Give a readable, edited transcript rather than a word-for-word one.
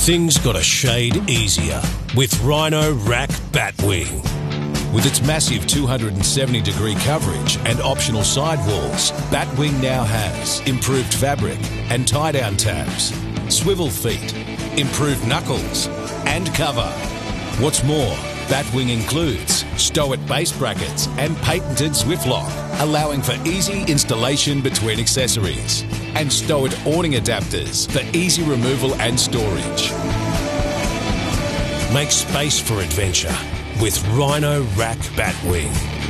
Things got a shade easier with Rhino-Rack Batwing. With its massive 270-degree coverage and optional sidewalls, Batwing now has improved fabric and tie-down tabs, swivel feet, improved knuckles and cover. What's more, Batwing includes STOW base brackets and patented Swift lock, allowing for easy installation between accessories, and STOW awning adapters for easy removal and storage. Make space for adventure with Rhino-Rack Batwing.